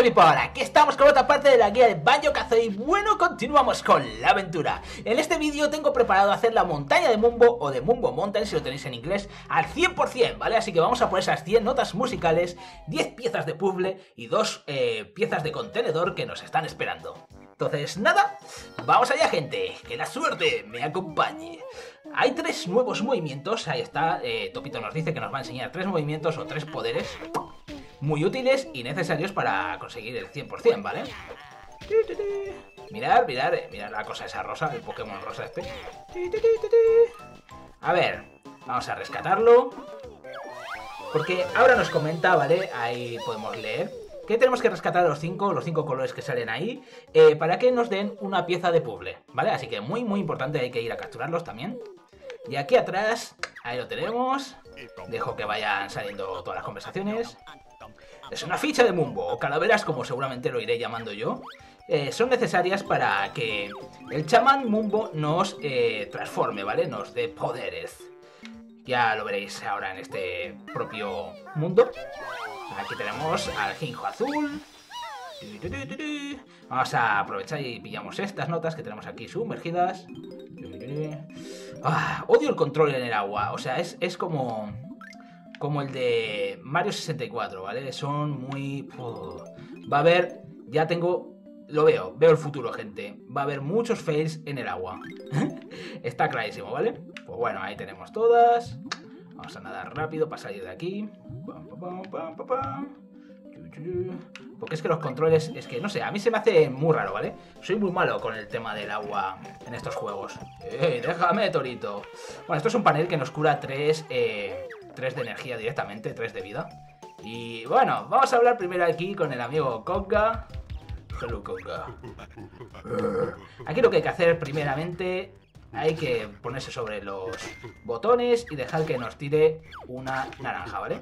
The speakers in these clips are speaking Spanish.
people, aquí estamos con otra parte de la guía de Banjo-Kazooie. Bueno, continuamos con la aventura. En este vídeo tengo preparado hacer la montaña de Mumbo, o de Mumbo Mountain si lo tenéis en inglés, al 100%, ¿vale? Así que vamos a por esas 100 notas musicales, 10 piezas de puzzle y 2 piezas de contenedor que nos están esperando. Entonces, nada, vamos allá, gente, que la suerte me acompañe. Hay 3 nuevos movimientos, ahí está, Topito nos dice que nos va a enseñar 3 movimientos o 3 poderes muy útiles y necesarios para conseguir el 100%, ¿vale? Mirad la cosa esa rosa, el Pokémon rosa este. A ver, vamos a rescatarlo. Porque ahora nos comenta, ¿vale? Ahí podemos leer que tenemos que rescatar los 5 colores que salen ahí para que nos den una pieza de puzzle, ¿vale? Así que muy importante, hay que ir a capturarlos también. Y aquí atrás, ahí lo tenemos. Dejo que vayan saliendo todas las conversaciones. Es una ficha de Mumbo, o calaveras como seguramente lo iré llamando yo. Son necesarias para que el chamán Mumbo nos transforme, ¿vale? Nos dé poderes. Ya lo veréis ahora en este propio mundo. Aquí tenemos al Jinjo Azul. Vamos a aprovechar y pillamos estas notas que tenemos aquí sumergidas. Odio el control en el agua, o sea, es como el de Mario 64, ¿vale? Son muy... Va a haber... Ya tengo... Lo veo el futuro, gente. Va a haber muchos fails en el agua. Está clarísimo, ¿vale? Pues bueno, ahí tenemos todas. Vamos a nadar rápido para salir de aquí. Porque es que los controles... Es que, no sé, a mí se me hace muy raro, ¿vale? Soy muy malo con el tema del agua en estos juegos. Déjame, Torito! Bueno, esto es un panel que nos cura 3 de energía directamente, 3 de vida. Y bueno, vamos a hablar primero aquí con el amigo Conga. Hello, Conga. Aquí lo que hay que hacer primeramente, hay que ponerse sobre los botones y dejar que nos tire una naranja, ¿vale?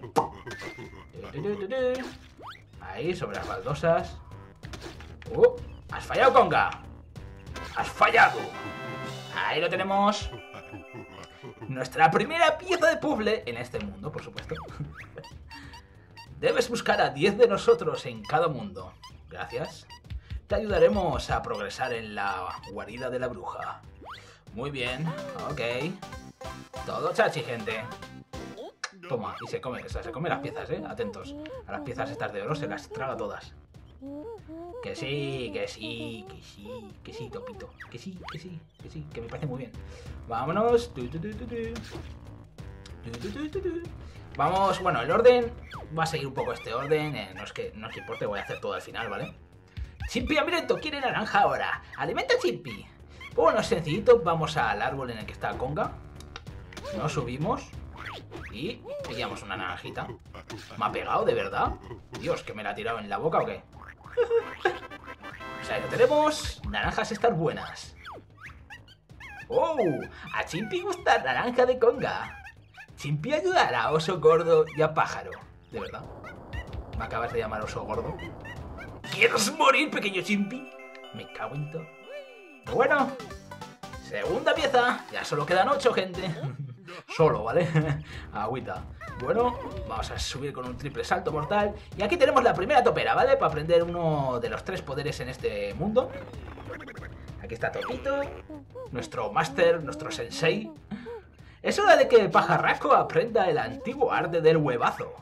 Ahí, sobre las baldosas. ¡Has fallado, Conga! ¡Has fallado! Ahí lo tenemos. Nuestra primera pieza de puzzle en este mundo, por supuesto. Debes buscar a 10 de nosotros en cada mundo. Gracias. Te ayudaremos a progresar en la guarida de la bruja. Muy bien, ok. Todo chachi, gente. Toma, y se come las piezas, atentos. A las piezas estas de oro se las traga todas. Que sí, Topito. Que sí, que me parece muy bien. Vámonos. Vamos, bueno, el orden va a seguir un poco este orden. No es que importe, voy a hacer todo al final, ¿vale? Chimpy hambriento quiere naranja ahora. Alimenta a Chimpy. Bueno, es sencillito, vamos al árbol en el que está Conga. Nos subimos y pillamos una naranjita. ¿Me ha pegado, de verdad? Dios, ¿que me la ha tirado en la boca o qué? O sea, lo tenemos. Naranjas están buenas. ¡Oh! A Chimpy gusta naranja de Conga. Chimpy ayudará a Oso Gordo y a Pájaro. ¿De verdad? ¿Me acabas de llamar Oso Gordo? ¿Quieres morir, pequeño Chimpy? Me cago en todo. Bueno, segunda pieza. Ya solo quedan 8, gente. Solo, ¿vale? Agüita. Bueno, vamos a subir con un triple salto mortal. Y aquí tenemos la primera topera, ¿vale? Para aprender uno de los 3 poderes en este mundo. Aquí está Topito, nuestro máster, nuestro sensei. Es hora de que el pajarraco aprenda el antiguo arte del huevazo.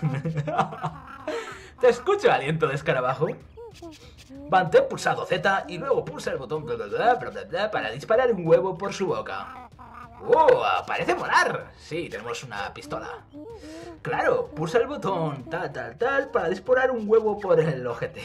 Te escucho, aliento de escarabajo. Mantén pulsado Z y luego pulsa el botón para disparar un huevo por su boca. ¡Parece molar! Sí, tenemos una pistola. Claro, pulsa el botón tal para disparar un huevo por el ojete.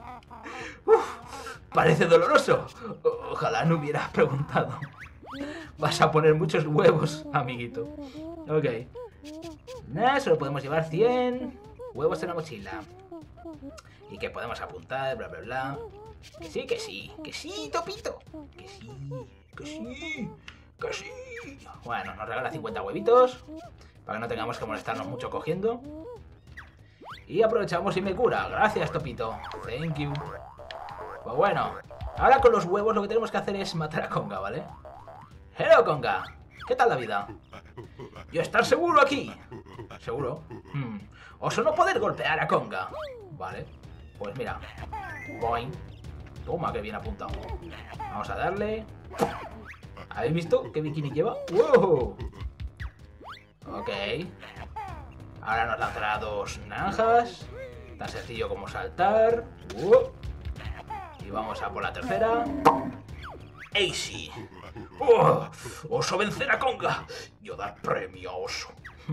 Parece doloroso. Ojalá no hubieras preguntado. Vas a poner muchos huevos, amiguito. Ok. Solo podemos llevar 100 huevos en la mochila. Y que podemos apuntar, bla, bla, bla. Que sí, Topito. Que sí. Bueno, nos regala 50 huevitos para que no tengamos que molestarnos mucho cogiendo. Y aprovechamos y me cura. Gracias, Topito. Thank you. Pues bueno, ahora con los huevos lo que tenemos que hacer es matar a Conga, ¿vale? Hello, Conga. ¿Qué tal la vida? Yo estar seguro aquí. ¿Seguro? Oso no poder golpear a Conga. Vale. Pues mira. Boing. Toma, que bien apuntado. Vamos a darle. ¿Habéis visto qué bikini lleva? ¡Wow! Ok. Ahora nos lanzará 2 naranjas. Tan sencillo como saltar. Y vamos a por la tercera. ¡Easy! ¡Oh! ¡Oso vencer a Conga! Yo dar premio a Oso.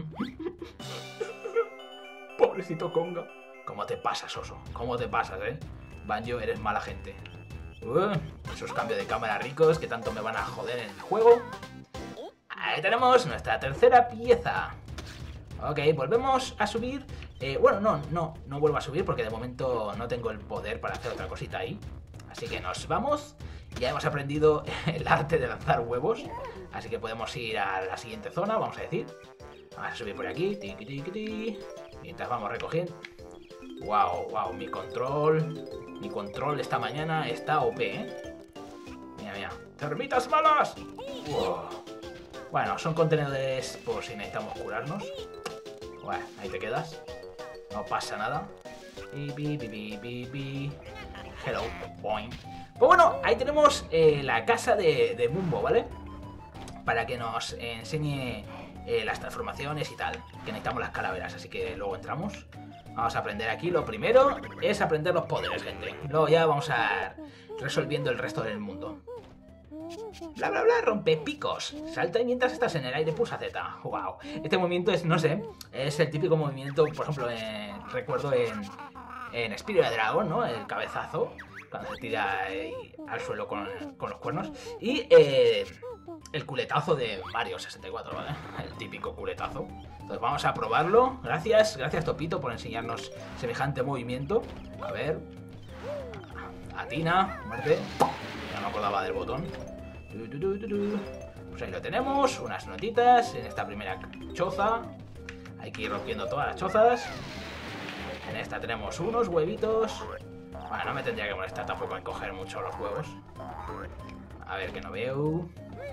Pobrecito Conga. ¿Cómo te pasas, Oso? ¿Cómo te pasas, Banjo, eres mala gente. Esos cambios de cámara ricos que tanto me van a joder en el juego. Ahí tenemos nuestra tercera pieza. Ok, volvemos a subir. Bueno, no vuelvo a subir porque de momento no tengo el poder para hacer otra cosita ahí. Así que nos vamos. Ya hemos aprendido el arte de lanzar huevos. Así que podemos ir a la siguiente zona, vamos a decir. Vamos a subir por aquí. Tiki, tiki, tiki. Mientras vamos recogiendo. Wow, mi control esta mañana está OP, Mira. ¡Termitas malas! Wow. Bueno, son contenedores por si necesitamos curarnos. Bueno, ahí te quedas. No pasa nada. Hello, point. Pues bueno, ahí tenemos la casa de Mumbo, ¿vale? Para que nos enseñe las transformaciones y tal. Que necesitamos las calaveras, así que luego entramos. Vamos a aprender aquí. Lo primero es aprender los poderes, gente. Luego ya vamos a resolviendo el resto del mundo. Bla bla bla, rompe picos. Salta y mientras estás en el aire pulsa Z. Wow. Este movimiento es, no sé, es el típico movimiento, por ejemplo, recuerdo en Spirit Dragon, ¿no? El cabezazo, cuando se tira al suelo con los cuernos. Y el culetazo de Mario 64, ¿vale? El típico culetazo. Entonces vamos a probarlo. Gracias Topito por enseñarnos semejante movimiento. A ver. Atina, muerte. Ya no me acordaba del botón. Pues ahí lo tenemos. Unas notitas en esta primera choza. Hay que ir rompiendo todas las chozas. En esta tenemos unos huevitos. Bueno, no me tendría que molestar tampoco en coger mucho los huevos. A ver, que no veo.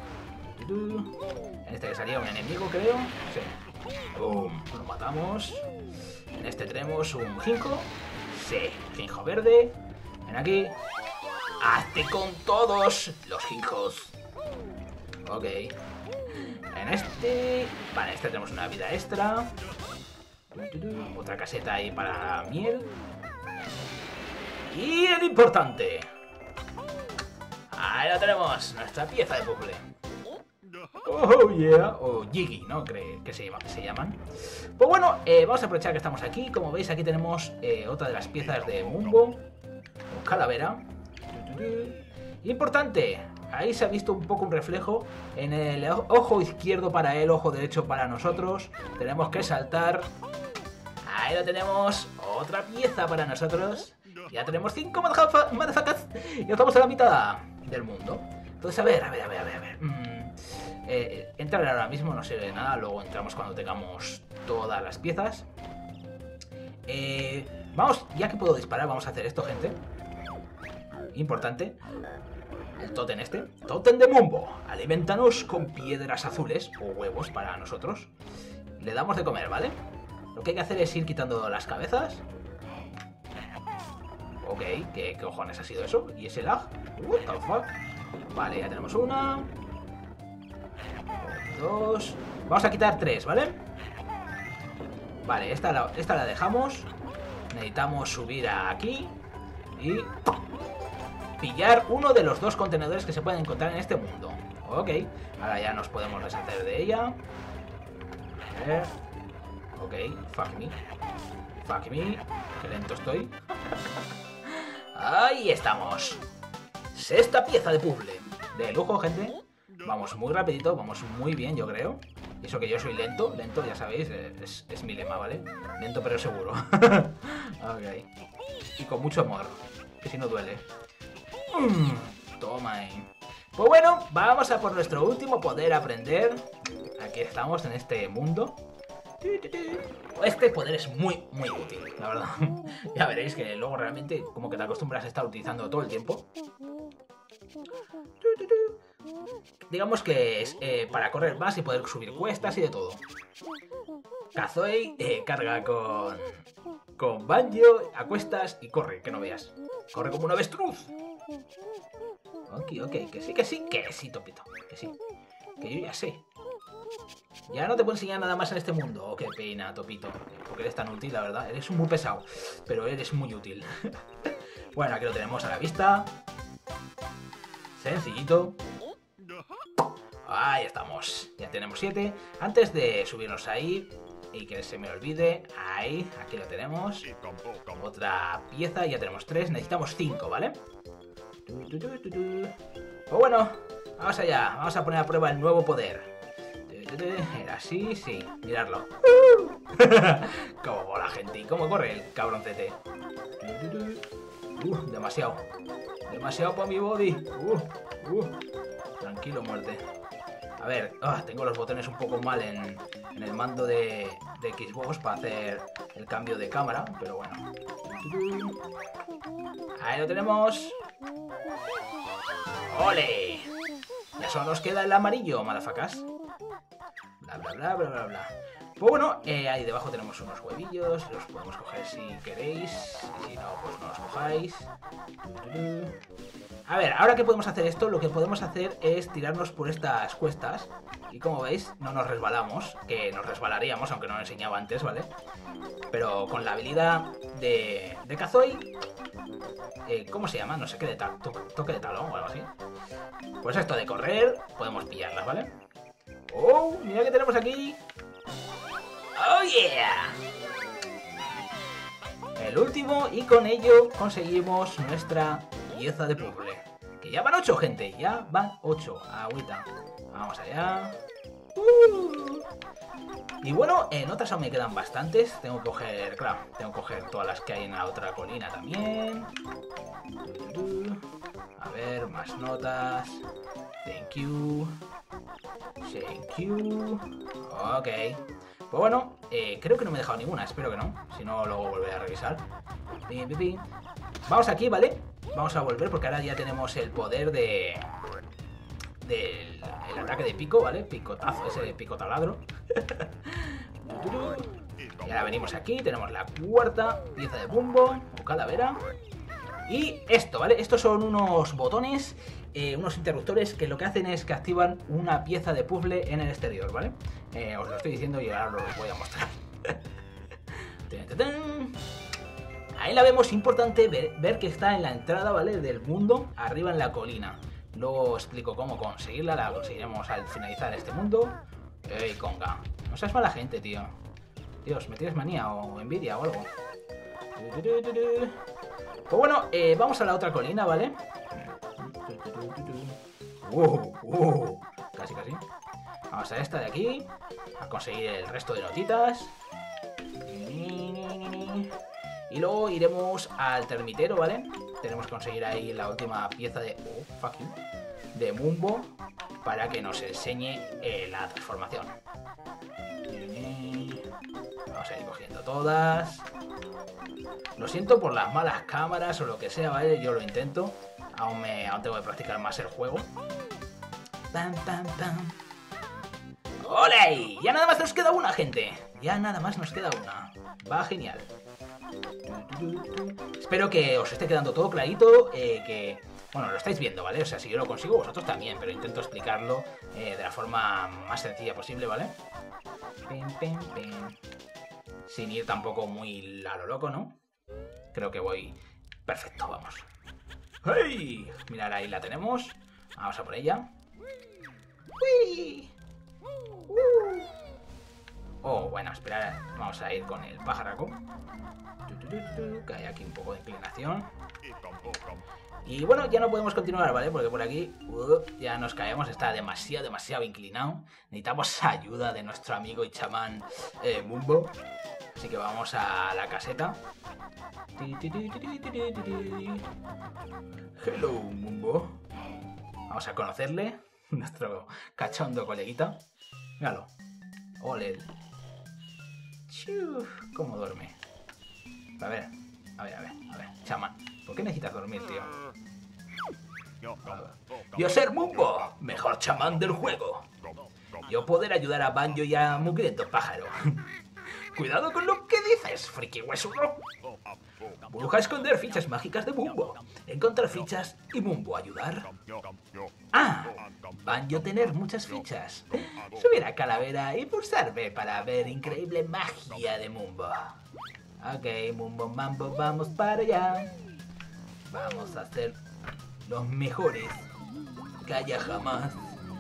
En este que salía un enemigo, creo. Sí. ¡Bum! Lo matamos. En este tenemos un ginkgo. Sí, ginkgo verde. Ven aquí. ¡Hazte con todos los ginkgos! Ok. En este... Vale, en este tenemos una vida extra. Otra caseta ahí para miel. Y el importante. Ahí lo tenemos. Nuestra pieza de puzzle. Oh yeah, o Jiggy, ¿no? Que se llaman. Pues bueno, vamos a aprovechar que estamos aquí. Como veis, aquí tenemos otra de las piezas de Mumbo. Calavera. Importante, ahí se ha visto un poco un reflejo. En el ojo izquierdo para él, ojo derecho para nosotros. Tenemos que saltar. Ahí lo tenemos. Otra pieza para nosotros. Ya tenemos 5 motherfuckers. Ya estamos a la mitad del mundo. Entonces, a ver. Entrar ahora mismo no sirve de nada. Luego entramos cuando tengamos todas las piezas. Vamos, ya que puedo disparar, vamos a hacer esto, gente. Importante. El tótem este. Tótem de Mumbo. Alimentanos con piedras azules o huevos para nosotros. Le damos de comer, ¿vale? Lo que hay que hacer es ir quitando las cabezas. Ok, ¿qué cojones ha sido eso? ¿Y ese lag? What the fuck? Vale, ya tenemos una. 2. Vamos a quitar 3, ¿vale? Vale, esta la dejamos. Necesitamos subir aquí y pillar uno de los 2 contenedores que se pueden encontrar en este mundo. Ok, ahora ya nos podemos deshacer de ella. A ver. Ok, fuck me, que lento estoy. Ahí estamos. Sexta pieza de puzzle. De lujo, gente. Vamos muy rapidito, vamos muy bien, yo creo. Y eso que yo soy lento, ya sabéis, es mi lema, ¿vale? Lento pero seguro. Ok. Y con mucho amor, que si no duele. Toma ahí. Pues bueno, vamos a por nuestro último poder aprender. Aquí estamos en este mundo. Este poder es muy útil, la verdad. Ya veréis que luego realmente como que te acostumbras a estar utilizando todo el tiempo. Digamos que es para correr más y poder subir cuestas y de todo. Kazooie carga con Banjo a cuestas y corre, que no veas. Corre como un avestruz. Ok, que sí, Topito, que sí. Que yo ya sé. Ya no te puedo enseñar nada más en este mundo. Oh, qué pena, Topito. Porque eres tan útil, la verdad. Eres muy pesado, pero eres muy útil. Bueno, aquí lo tenemos a la vista. Sencillito. Ahí estamos. Ya tenemos 7. Antes de subirnos ahí y que se me olvide, ahí, aquí lo tenemos. Otra pieza, ya tenemos 3. Necesitamos 5, ¿vale? Pues bueno, vamos allá. Vamos a poner a prueba el nuevo poder. Era así, sí, miradlo. Cómo mola, gente, y cómo corre el cabroncete. Demasiado. Demasiado para mi body. Tranquilo, muerte. A ver, tengo los botones un poco mal en el mando de Xbox para hacer el cambio de cámara, pero bueno. Ahí lo tenemos. ¡Ole! Ya solo nos queda el amarillo, malafacas. Bla, bla, bla, bla, bla, bla. Pues bueno, ahí debajo tenemos unos huevillos. Los podemos coger si queréis. Si no, pues no los cojáis. A ver, ahora que podemos hacer esto, lo que podemos hacer es tirarnos por estas cuestas. Y como veis, no nos resbalamos. Que nos resbalaríamos, aunque no lo enseñaba antes, ¿vale? Pero con la habilidad de Kazooie, ¿cómo se llama? No sé qué, de toque de talón o algo así. Pues esto de correr, podemos pillarlas, ¿vale? ¡Oh! Mira que tenemos aquí. ¡Oh, yeah! El último, y con ello conseguimos nuestra pieza de puzzle. Que ya van 8, gente. Ya van 8. Agüita. Vamos allá. Y bueno, en otras aún me quedan bastantes. Tengo que coger, claro, tengo que coger todas las que hay en la otra colina también. A ver, más notas. Thank you. Thank you. Ok. Pues bueno, creo que no me he dejado ninguna, espero que no. Si no, luego volveré a revisar. Vamos aquí, ¿vale? Vamos a volver porque ahora ya tenemos el poder del ataque de pico, ¿vale? Picotazo, ese de picotaladro. Y ahora venimos aquí, tenemos la cuarta pieza de Bumbo o calavera. Y esto, ¿vale? Estos son unos botones, unos interruptores que lo que hacen es que activan una pieza de puzzle en el exterior, ¿vale? Os lo estoy diciendo y ahora os voy a mostrar. Ahí la vemos, importante ver que está en la entrada, ¿vale? Del mundo, arriba en la colina. Luego os explico cómo conseguirla, la conseguiremos al finalizar este mundo. ¡Ey, conga! No seas mala gente, tío. Dios, ¿me tienes manía o envidia o algo? Pues bueno, vamos a la otra colina, ¿vale? Casi, casi. Vamos a esta de aquí, a conseguir el resto de notitas. Y luego iremos al termitero, ¿vale? Tenemos que conseguir ahí la última pieza de... de Mumbo para que nos enseñe la transformación. Vamos a ir cogiendo todas. Lo siento por las malas cámaras o lo que sea, ¿vale? Yo lo intento. Aún tengo que practicar más el juego. ¡Pam, pam, pam! ¡Ole! Ya nada más nos queda una, gente. Ya nada más nos queda una. Va genial. Espero que os esté quedando todo clarito. Bueno, lo estáis viendo, ¿vale? O sea, si yo lo consigo, vosotros también. Pero intento explicarlo de la forma más sencilla posible, ¿vale? Sin ir tampoco muy a lo loco, ¿no? Creo que voy perfecto, vamos. ¡Hey! Mirad, ahí la tenemos. Vamos a por ella. ¡Uy! Oh, bueno, esperad. Vamos a ir con el pájaro. Que hay aquí un poco de inclinación. Y bueno, ya no podemos continuar, ¿vale? Porque por aquí ya nos caemos. Está demasiado inclinado. Necesitamos ayuda de nuestro amigo y chamán Mumbo. Así que vamos a la caseta. Hello, Mumbo. Vamos a conocerle. Nuestro cachondo coleguita. Míralo. Ole. ¿Cómo duerme? A ver. Chamán. ¿Por qué necesitas dormir, tío? Yo ser Mumbo, mejor chamán del juego. Yo poder ayudar a Banjo y a Mugriento Pájaro. Cuidado con lo que es friki huesudo. Busca esconder fichas mágicas de Mumbo. Encontrar fichas y Mumbo ayudar. Ah, Banjo tener muchas fichas. Subir a Calavera y pulsar B para ver increíble magia de Mumbo. Ok, Mumbo Mambo, vamos para allá. Vamos a ser los mejores que haya jamás.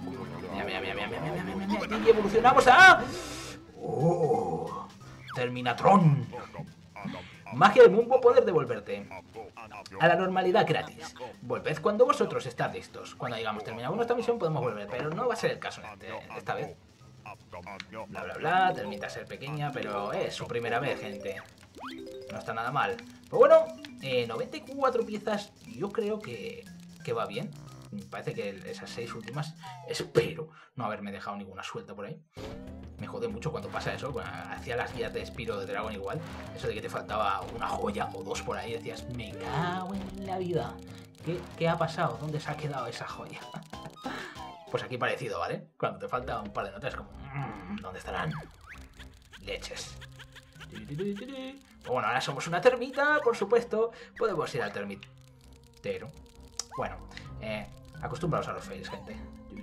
Y evolucionamos a... ¡Oh! Terminatron. Magia de Mumbo, poder devolverte a la normalidad gratis. Volved cuando vosotros estáis listos. Cuando hayamos terminado nuestra misión podemos volver, pero no va a ser el caso esta vez. Bla bla bla, termina a ser pequeña, pero es su primera vez, gente. No está nada mal. Pues bueno, 94 piezas, yo creo que va bien. Me parece que esas 6 últimas, espero no haberme dejado ninguna suelta por ahí. Me jode mucho cuando pasa eso. Bueno, hacía las guías de Spyro de Dragon igual. Eso de que te faltaba una joya o 2 por ahí. Decías, me cago en la vida. ¿Qué ha pasado? ¿Dónde se ha quedado esa joya? Pues aquí parecido, ¿vale? Cuando te falta un par de notas, como, ¿dónde estarán? Leches. Pues bueno, ahora somos una termita, por supuesto. Podemos ir al termitero. Bueno, acostumbraos a los fails, gente.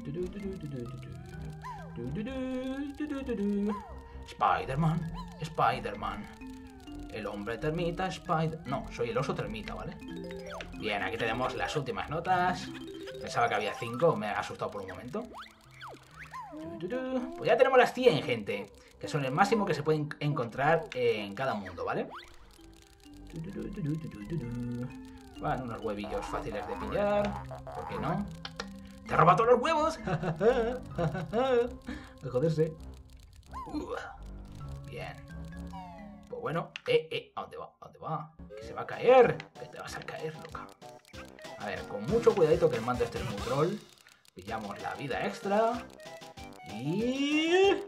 Spider-Man, Spider-Man. El hombre termita, No, soy el oso termita, ¿vale? Bien, aquí tenemos las últimas notas. Pensaba que había 5, me ha asustado por un momento. Pues ya tenemos las 100, gente. Que son el máximo que se pueden encontrar en cada mundo, ¿vale? Van unos huevillos fáciles de pillar. ¿Por qué no? ¡Te roba todos los huevos! De joderse. Bien. Pues bueno. ¿A dónde va? ¿A dónde va? Que se va a caer. Que te vas a caer, loca. A ver, con mucho cuidadito que el mando este es muy troll. Pillamos la vida extra. Y...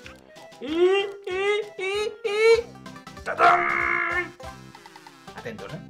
¡Tatán! Atentos, ¿eh?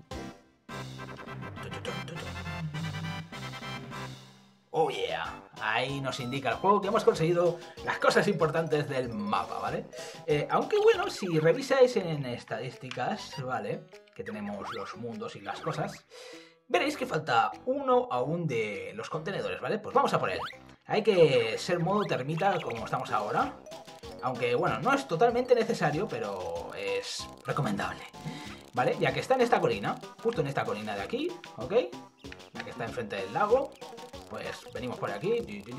Oh yeah, ahí nos indica el juego que hemos conseguido las cosas importantes del mapa, ¿vale? Aunque bueno, si revisáis en estadísticas, ¿vale? Que tenemos los mundos y las cosas, veréis que falta uno aún de los contenedores, ¿vale? Pues vamos a por él. Hay que ser modo termita como estamos ahora. Aunque bueno, no es totalmente necesario, pero es recomendable, ¿vale? Ya que está en esta colina, justo en esta colina de aquí, ¿ok? Ya que está enfrente del lago. Pues venimos por aquí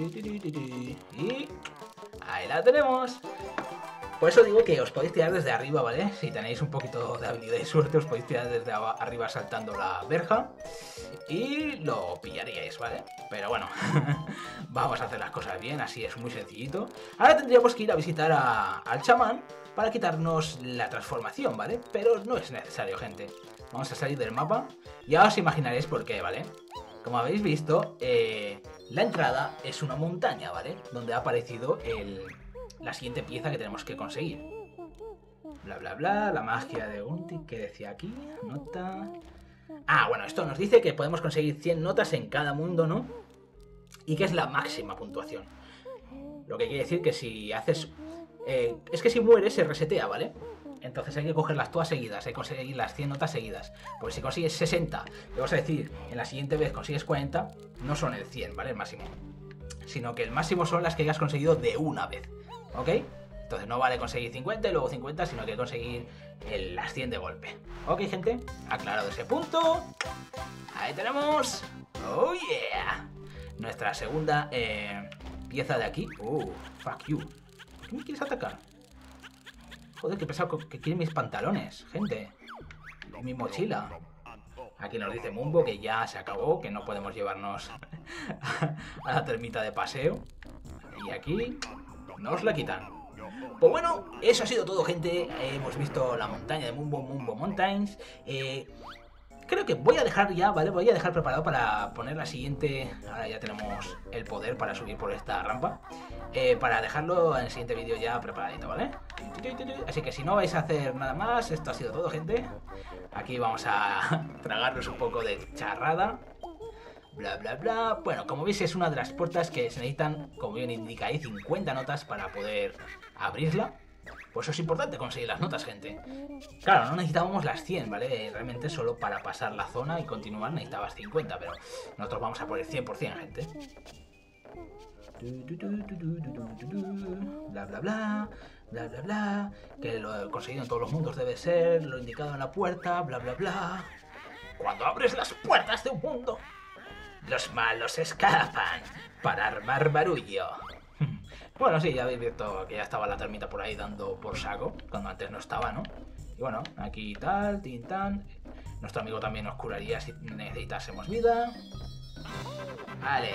y ahí la tenemos. Por eso digo que os podéis tirar desde arriba, ¿vale? Si tenéis un poquito de habilidad y suerte, os podéis tirar desde arriba saltando la verja y lo pillaríais, ¿vale? Pero bueno, vamos a hacer las cosas bien, así es muy sencillito. Ahora tendríamos que ir a visitar al chamán para quitarnos la transformación, ¿vale? Pero no es necesario, gente. Vamos a salir del mapa. Ya os imaginaréis por qué, ¿vale? Como habéis visto, la entrada es una montaña, ¿vale? Donde ha aparecido la siguiente pieza que tenemos que conseguir. Bla, bla, bla, la magia de Unti, ¿qué decía aquí? Nota... Ah, bueno, esto nos dice que podemos conseguir 100 notas en cada mundo, ¿no? Y que es la máxima puntuación. Lo que quiere decir que si haces... es que si mueres se resetea, ¿vale? Entonces hay que cogerlas todas seguidas, hay que conseguir las 100 notas seguidas. Porque si consigues 60, le vas a decir, en la siguiente vez consigues 40, no son el 100, ¿vale? El máximo. Sino que el máximo son las que hayas conseguido de una vez, ¿ok? Entonces no vale conseguir 50 y luego 50, sino que conseguir las 100 de golpe. ¿Ok, gente? Aclarado ese punto. Ahí tenemos... ¡Oh, yeah! Nuestra segunda pieza de aquí. Fuck you. ¿Por qué me quieres atacar? Joder, qué pesado que quieren mis pantalones, gente. Mi mochila. Aquí nos dice Mumbo que ya se acabó, que no podemos llevarnos a la termita de paseo. Y aquí nos la quitan. Pues bueno, eso ha sido todo, gente. Hemos visto la montaña de Mumbo, Mumbo Mountains. Creo que voy a dejar ya, ¿vale? Voy a dejar preparado para poner la siguiente. Ahora ya tenemos el poder para subir por esta rampa. Para dejarlo en el siguiente vídeo ya preparadito, ¿vale? Así que si no vais a hacer nada más, esto ha sido todo, gente. Aquí vamos a tragarnos un poco de charrada. Bla, bla, bla. Bueno, como veis es una de las puertas que se necesitan, como bien indica ahí, 50 notas para poder abrirla. Pues eso es importante, conseguir las notas, gente. Claro, no necesitábamos las 100, ¿vale? Realmente solo para pasar la zona y continuar necesitabas 50, pero nosotros vamos a por el 100%, gente. Bla, bla, bla, bla, bla, bla. Que lo conseguido en todos los mundos debe ser lo indicado en la puerta, bla, bla, bla. Cuando abres las puertas de un mundo, los malos escapan para armar barullo. Bueno, sí, ya habéis visto que ya estaba la termita por ahí dando por saco, cuando antes no estaba, ¿no? Y bueno, aquí tal, tin, nuestro amigo también nos curaría si necesitásemos vida. Vale.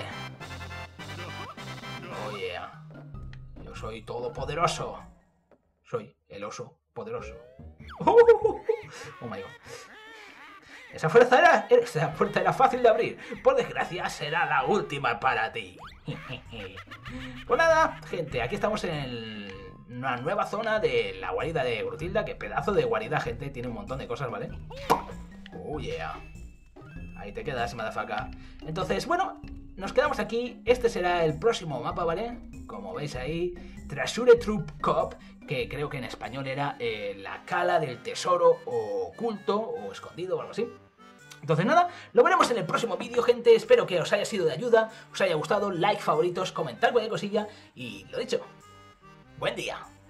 Oh yeah. Yo soy todopoderoso. Soy el oso poderoso. Oh my god. Esa puerta era fácil de abrir. Por desgracia, será la última para ti. Pues nada, gente, aquí estamos en una nueva zona de la guarida de Grutilda. Que pedazo de guarida, gente. Tiene un montón de cosas, ¿vale? Oh yeah. Ahí te quedas, madafaca. Entonces, bueno, nos quedamos aquí. Este será el próximo mapa, ¿vale? Como veis ahí, Treasure Troop Cop, que creo que en español era la cala del tesoro oculto o escondido o algo así. Entonces nada, lo veremos en el próximo vídeo, gente. Espero que os haya sido de ayuda, os haya gustado, like, favoritos, comentar cualquier cosilla y lo dicho, buen día.